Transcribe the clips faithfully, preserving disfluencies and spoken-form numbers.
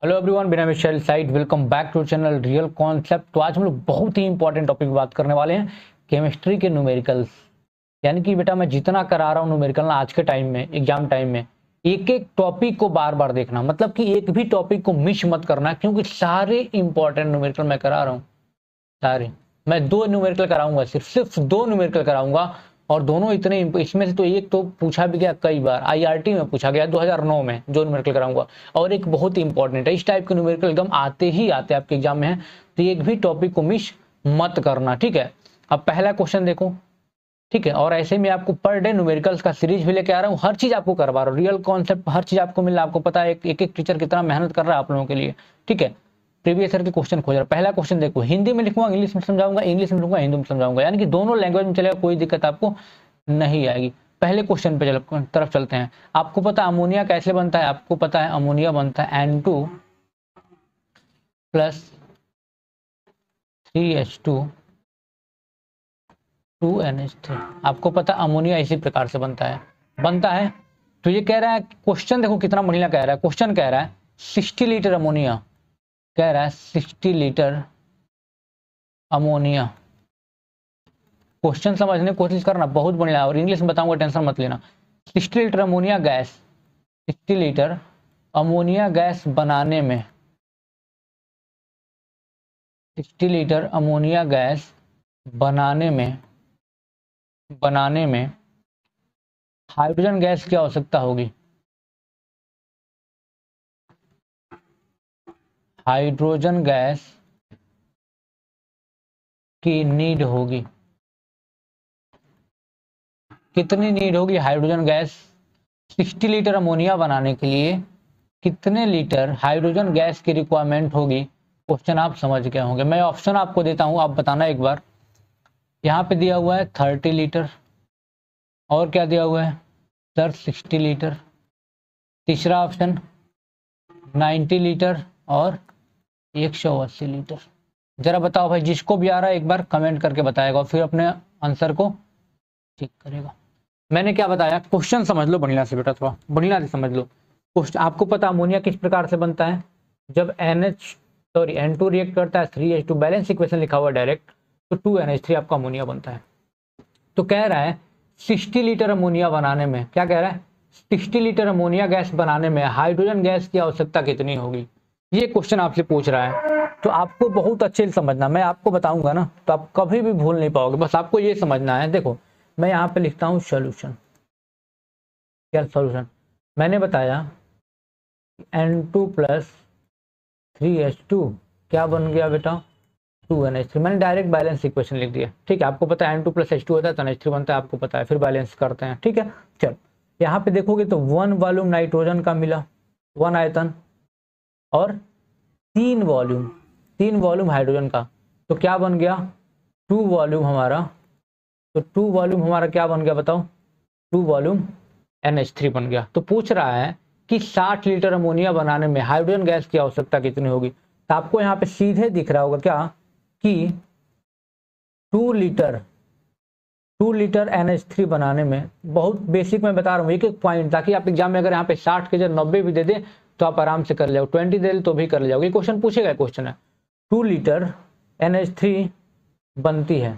Hello everyone, Vinay Mishra side, welcome back to channel real concept. तो आज हम लोग बहुत ही इंपॉर्टेंट टॉपिक बात करने वाले हैं, केमिस्ट्री के न्यूमेरिकल्स। यानी कि बेटा मैं जितना करा रहा हूँ न्यूमेरिकल ना आज के टाइम में, एग्जाम टाइम में एक एक टॉपिक को बार बार देखना, मतलब कि एक भी टॉपिक को मिस मत करना, क्योंकि सारे इंपॉर्टेंट न्यूमेरिकल मैं करा रहा हूँ। सारे मैं दो न्यूमेरिकल कराऊंगा, सिर्फ सिर्फ दो न्यूमेरिकल कराऊंगा, और दोनों इतने, इसमें से तो एक तो पूछा भी गया कई बार, आईईआरटी में पूछा गया दो हज़ार नौ में, जो न्यूमेरिकल कराऊंगा, और एक बहुत ही इंपॉर्टेंट है। इस टाइप के न्यूमेरिकल एकदम आते ही आते आपके एग्जाम में है, तो एक भी टॉपिक को मिस मत करना, ठीक है। अब पहला क्वेश्चन देखो, ठीक है। और ऐसे में आपको पर डे न्यूमेरिकल्स का सीरीज भी लेके आ रहा हूँ, हर चीज आपको करवा रहा हूँ, रियल कॉन्सेप्ट हर चीज आपको मिल रहा है। आपको पता है एक एक टीचर कितना मेहनत कर रहा है आप लोगों के लिए, ठीक है। प्रीवियस ईयर के क्वेश्चन खोज रहा है। पहला क्वेश्चन देखो, हिंदी में लिखूंगा, इंग्लिश में समझाऊंगा, इंग्लिश में लिखूंगा, हिंदी में समझाऊंगा, यानी कि दोनों लैंग्वेज में चलेगा, कोई दिक्कत आपको नहीं आएगी। पहले क्वेश्चन पे चल तरफ चलते हैं। आपको पता है अमोनिया कैसे बनता है? आपको पता है अमोनिया बनता है N two plus three H two two N H three. आपको पता है अमोनिया इसी प्रकार से बनता है बनता है तो ये कह रहा है, क्वेश्चन देखो कितना बढ़िया कह रहा है। क्वेश्चन कह रहा है सिक्सटी लीटर अमोनिया, कह रहा है सिक्सटी लीटर अमोनिया। क्वेश्चन समझने की कोशिश करना, बहुत बढ़िया, और इंग्लिश में बताऊंगा, टेंशन मत लेना। Sixty litre ammonia gas, sixty litre ammonia gas बनाने में, सिक्सटी लीटर अमोनिया गैस बनाने में बनाने में हाइड्रोजन गैस की आवश्यकता होगी। हाइड्रोजन गैस की नीड होगी। कितनी नीड होगी hydrogen gas? Sixty litre ammonia बनाने के लिए कितने लीटर हाइड्रोजन गैस की रिक्वायरमेंट होगी? क्वेश्चन आप समझ गए होंगे। मैं ऑप्शन आपको देता हूं, आप बताना एक बार। यहाँ पे दिया हुआ है थर्टी लीटर, और क्या दिया हुआ है सर? Sixty litre. तीसरा ऑप्शन नाइन्टी लीटर और एक सौ अस्सी लीटर। जरा बताओ भाई, जिसको भी आ रहा है एक बार कमेंट करके बताएगा, और फिर अपने आंसर को ठीक करेगा। मैंने क्या बताया, क्वेश्चन समझ लो बढ़िया से बेटा, थोड़ा बढ़िया से समझ लो क्वेश्चन। आपको पता अमोनिया किस प्रकार से बनता है? जब NH sorry N two react करता है three H two, balance equation लिखा हुआ डायरेक्ट, तो टू एन एच थ्री आपका अमोनिया बनता है। तो कह रहा है सिक्सटी लीटर अमोनिया बनाने में, क्या कह रहा है, सिक्सटी लीटर अमोनिया गैस बनाने में हाइड्रोजन गैस की आवश्यकता कितनी होगी? ये क्वेश्चन आपसे पूछ रहा है। तो आपको बहुत अच्छे से समझना, मैं आपको बताऊंगा ना, तो आप कभी भी भूल नहीं पाओगे, बस आपको ये समझना है। देखो मैं यहाँ पे लिखता हूँ सोल्यूशन। क्या सोल्यूशन? मैंने बताया N two plus three H two क्या बन गया बेटा? Two N H three. मैंने डायरेक्ट बैलेंस इक्वेशन लिख दिया, ठीक है। आपको पता है N two plus H two होता है तो एन एच थ्री बनता है, आपको पता है। फिर बैलेंस करते हैं, ठीक है। चल यहाँ पे देखोगे तो वन वॉल्यूम नाइट्रोजन का मिला, वन आयतन, और तीन वॉल्यूम तीन वॉल्यूम हाइड्रोजन का, तो क्या बन गया? टू वॉल्यूम हमारा। तो टू वॉल्यूम हमारा क्या बन गया बताओ? Two volume N H three बन गया। तो पूछ रहा है कि साठ लीटर अमोनिया बनाने में हाइड्रोजन गैस की आवश्यकता कितनी होगी? तो आपको यहाँ पे सीधे दिख रहा होगा क्या कि two litre two litre N H three बनाने में, बहुत बेसिक मैं बता रहा हूँ एक एक पॉइंट, ताकि आप एग्जाम में अगर यहाँ पे साठ के जगह नब्बे भी दे दे तो आप आराम से कर ले, ट्वेंटी दे दे तो भी कर ले जाओगे। क्वेश्चन पूछेगा, क्वेश्चन है two litre N H three बनती है,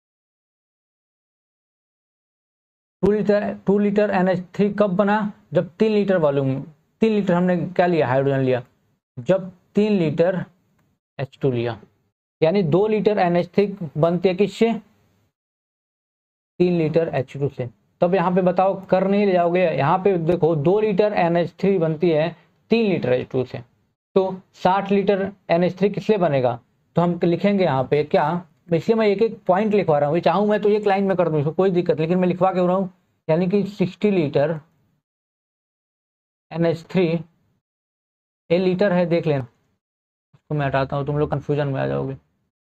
two litre two litre N H three कब बना? जब तीन लीटर वॉल्यूम, तीन लीटर हमने क्या लिया? हाइड्रोजन लिया। जब तीन लीटर एच टू लिया, यानी दो लीटर एन एच थ्री बनती है किससे? तीन लीटर एच टू से। तब यहाँ पे बताओ, कर नहीं ले जाओगे? यहाँ पे देखो दो लीटर एन एच थ्री बनती है तीन लीटर एच टू से, तो साठ लीटर एन एच थ्री किससे बनेगा? तो हम लिखेंगे यहाँ पे क्या, इसलिए मैं एक एक पॉइंट लिखवा रहा हूँ, चाहूँ मैं तो एक लाइन में कर दूँ, इसको कोई दिक्कत, लेकिन मैं लिखवा क्यों रहा हूँ, यानी कि sixty litre N H three, A litre है देख लेना, उसको मैं हटाता हूँ, तुम लोग कन्फ्यूजन में आ जाओगे।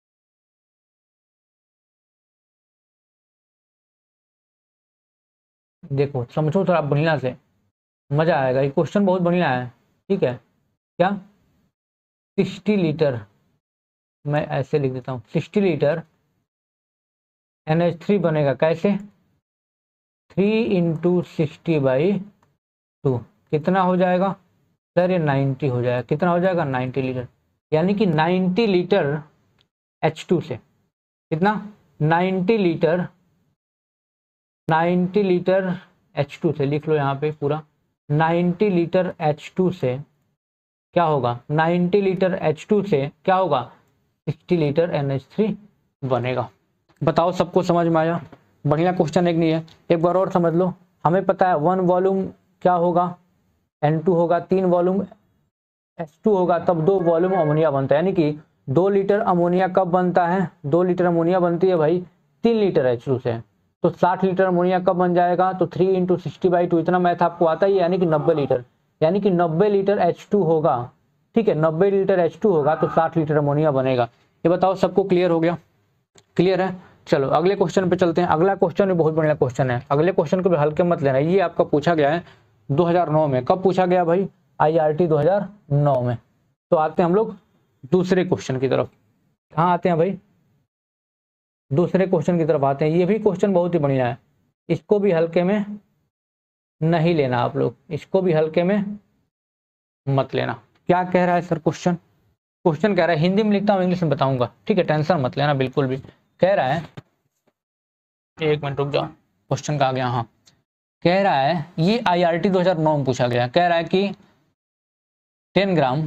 देखो समझो थोड़ा बढ़िया से, मजा आएगा, ये क्वेश्चन बहुत बढ़िया है, ठीक है। क्या सिक्सटी लीटर, मैं ऐसे लिख देता हूँ, sixty litre N H three बनेगा कैसे? Three into sixty by two, कितना हो जाएगा? सर ये नाइन्टी हो जाएगा, कितना हो जाएगा नाइन्टी लीटर, यानी कि नाइन्टी लीटर एच टू से, कितना ninety litre ninety litre H two से, लिख लो यहाँ पे पूरा, नाइन्टी लीटर एच टू से क्या होगा, नाइन्टी लीटर एच टू से क्या होगा, sixty litre N H three बनेगा। बताओ सबको समझ में आया? बढ़िया क्वेश्चन एक नहीं है, एक बार और समझ लो। हमें पता है वन वॉल्यूम क्या होगा, एन टू होगा, तीन वॉल्यूम एच टू होगा, तब दो वॉल्यूम अमोनिया बनता है, यानी कि दो लीटर अमोनिया कब बनता है, दो लीटर अमोनिया बनती है भाई तीन लीटर एच टू से, तो साठ लीटर अमोनिया कब बन जाएगा, तो three into sixty by two, इतना मैथ आपको आता ही है, यानी कि नब्बे लीटर, यानी कि नब्बे लीटर एच टू होगा, ठीक है, नब्बे लीटर एच टू होगा तो साठ लीटर अमोनिया बनेगा। ये बताओ सबको क्लियर हो गया? क्लियर है? चलो अगले क्वेश्चन पे चलते हैं। अगला क्वेश्चन भी बहुत बढ़िया क्वेश्चन है, अगले क्वेश्चन को भी हल्के मत लेना, ये आपका पूछा गया है दो हज़ार नौ में। कब पूछा गया भाई? आई ई आर टी दो हज़ार नौ में। तो आते हैं हम लोग दूसरे क्वेश्चन की तरफ। कहाँ आते हैं भाई? दूसरे क्वेश्चन की तरफ आते हैं। ये भी क्वेश्चन बहुत ही बढ़िया है, इसको भी हल्के में नहीं लेना आप लोग, इसको भी हल्के में मत लेना। क्या कह रहा है सर क्वेश्चन? क्वेश्चन कह रहा है, हिंदी में लिखता हूँ इंग्लिश में बताऊंगा, ठीक है, टेंशन मत लेना बिल्कुल भी। कह रहा है, एक मिनट रुक जाओ, क्वेश्चन का आ गया, हाँ। कह रहा है ये आई ई आर टी दो हज़ार नौ में पूछा गया, कह रहा है कि ten gram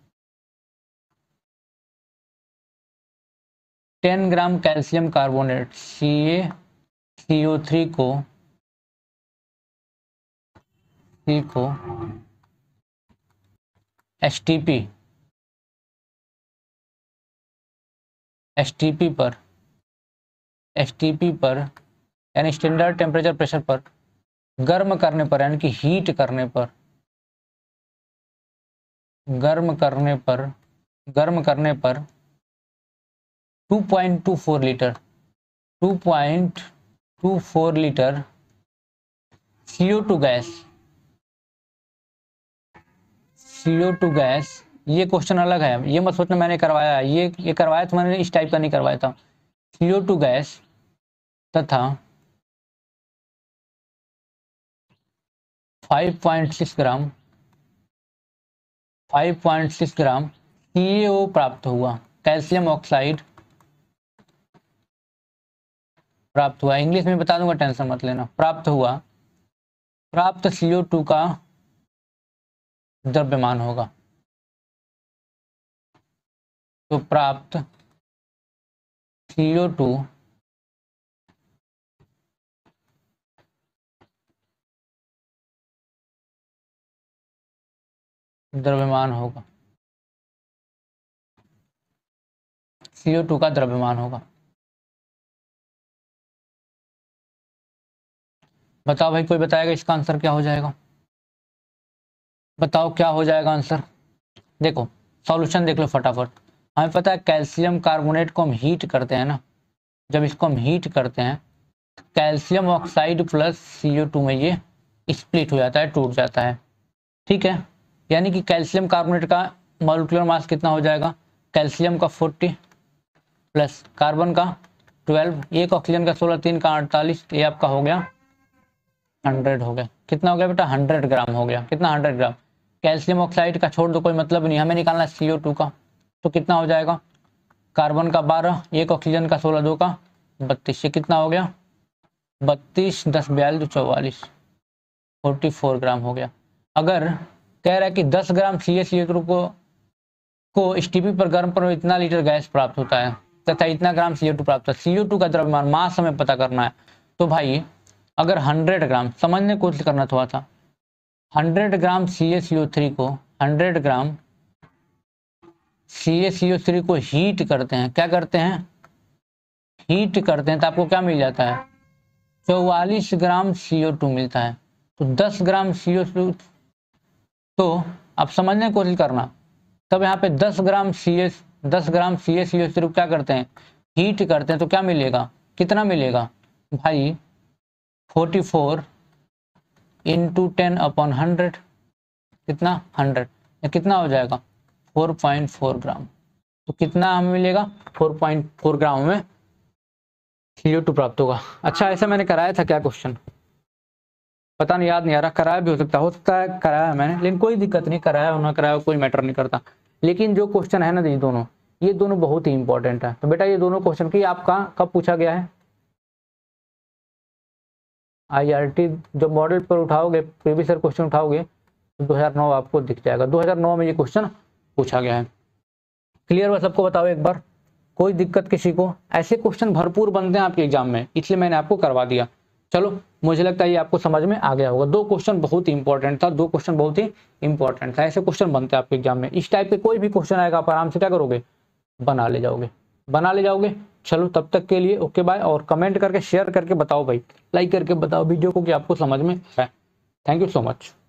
ten gram calcium carbonate C A C O three को सी को S T P S T P पर एस टी पी पर यानी स्टैंडर्ड टेम्परेचर प्रेशर पर गर्म करने पर, यानी कि हीट करने पर गर्म करने पर गर्म करने पर two point two four litre two point two four litre C O two gas C O two gas, ये क्वेश्चन अलग है, ये मत सोचना मैंने करवाया है, ये ये करवाया तो मैंने इस टाइप का नहीं करवाया था। सी ओ टू गैस तथा five point six gram five point six gram C A O प्राप्त हुआ, कैल्शियम ऑक्साइड प्राप्त हुआ। इंग्लिश में बता दूंगा, टेंशन मत लेना। प्राप्त हुआ प्राप्त सी ओ टू का द्रव्यमान होगा, तो प्राप्त सी ओ टू द्रव्यमान होगा, सी ओ टू का द्रव्यमान होगा। बताओ भाई, कोई बताएगा इसका आंसर क्या हो जाएगा? बताओ क्या हो जाएगा आंसर? देखो सॉल्यूशन देख लो फटाफट। हमें पता है कैल्शियम कार्बोनेट को हम हीट करते हैं ना, जब इसको हम हीट करते हैं calcium oxide plus C O two में ये स्प्लिट हो जाता है, टूट जाता है, ठीक है। यानी कि कैल्शियम कार्बोनेट का मॉलिक्यूलर मास कितना हो जाएगा, कैल्शियम का फोर्टी प्लस कार्बन का ट्वेल्व, एक ऑक्सीजन का सोलह, तीन का अड़तालीस, ये आपका हो गया हंड्रेड हो गया। कितना हो गया बेटा? हंड्रेड ग्राम हो गया। कितना? Hundred gram. कैल्शियम ऑक्साइड का छोड़ दो, कोई मतलब नहीं, हमें निकालना है सी ओ टू का, तो कितना हो जाएगा? कार्बन का बारह, एक ऑक्सीजन का सोलह, दो का बत्तीस, ये कितना हो गया? बत्तीस दस बयालीस चौवालीस, फोर्टी फोर ग्राम हो गया। अगर कह रहा है कि दस ग्राम C A C O to को को एस टी पी पर गर्म पर इतना लीटर गैस प्राप्त होता है तथा इतना ग्राम सी ओ टू प्राप्त होता है। सी ओ टू का द्रव्यमान मास हमें पता करना है, तो भाई अगर हंड्रेड ग्राम, समझने की कोशिश करना थोड़ा सा, hundred gram C A C O three को hundred gram C A C O three को हीट करते हैं, क्या करते हैं? हीट करते हैं, तो आपको क्या मिल जाता है? चौवालीस ग्राम सी ओ टू मिलता है। तो दस ग्राम सी ओ टू, तो आप समझने की कोशिश करना, तब यहाँ पे दस ग्राम सी ए दस ग्राम C A C O three क्या करते हैं? हीट करते हैं, तो क्या मिलेगा? कितना मिलेगा भाई? Forty four into ten upon hundred, कितना? हंड्रेड, या कितना हो जाएगा? Four point four gram. तो कितना हमें मिलेगा? फोर पॉइंट फोर ग्राम में सी ओ टू प्राप्त होगा। अच्छा, ऐसा मैंने कराया था क्या क्वेश्चन? पता नहीं, याद नहीं आ रहा, कराया भी हो सकता हो सकता है कराया है मैंने, लेकिन कोई दिक्कत नहीं, कराया हो ना कराया हो कोई मैटर नहीं करता। लेकिन जो क्वेश्चन है ना ये दोनों, ये दोनों बहुत ही इंपॉर्टेंट है। तो बेटा ये दोनों क्वेश्चन की आपका कब पूछा गया है, आई आर टी जब मॉडल पर उठाओगे, प्रीवियस ईयर क्वेश्चन उठाओगे तो दो हज़ार नौ आपको दिख जाएगा, दो हज़ार नौ में ये क्वेश्चन पूछा गया है। क्लियर बस सबको बताओ एक बार, कोई दिक्कत किसी को? ऐसे क्वेश्चन भरपूर बनते हैं आपके एग्जाम में, इसलिए मैंने आपको करवा दिया। चलो मुझे लगता है ये आपको समझ में आ गया होगा। दो क्वेश्चन बहुत ही इंपॉर्टेंट था, दो क्वेश्चन बहुत ही इंपॉर्टेंट था। ऐसे क्वेश्चन बनते हैं आपके एग्जाम में, इस टाइप के कोई भी क्वेश्चन आएगा आप आराम से क्या करोगे, बना ले जाओगे, बना ले जाओगे। चलो तब तक के लिए ओके बाय, और कमेंट करके शेयर करके बताओ भाई, लाइक करके बताओ वीडियो को कि आपको समझ में आया। Thank you so much.